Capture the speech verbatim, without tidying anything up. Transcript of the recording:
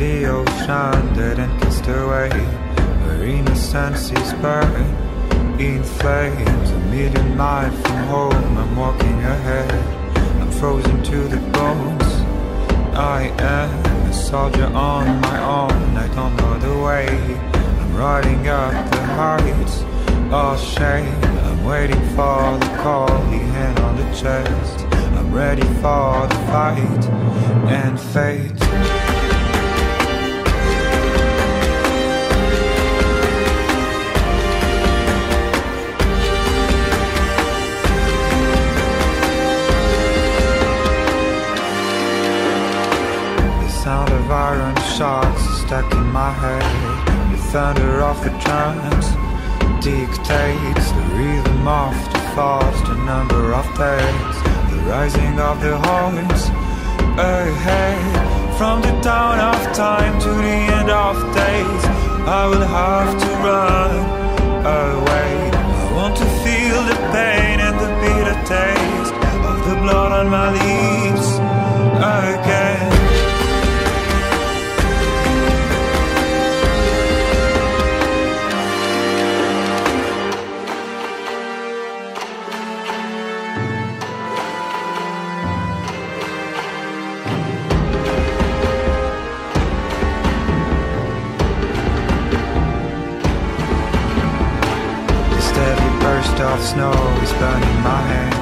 the ocean dead and cast away, where innocence is burned in flames. A million miles from home, I'm walking ahead, I'm frozen to the bones. I am a soldier on my own, I don't know the way. I'm riding up the heights, all shame. I'm waiting for the call, the hand on the chest. I'm ready for the fight and fate. Sound of iron shocks stuck in my head. The thunder of the drums dictates the rhythm of the falls, the number of days, the rising of the horns ahead. From the dawn of time to the end of days, I will have to run away. I want to feel the pain and the bitter taste of the blood on my lips again. Of snow is burning my hand.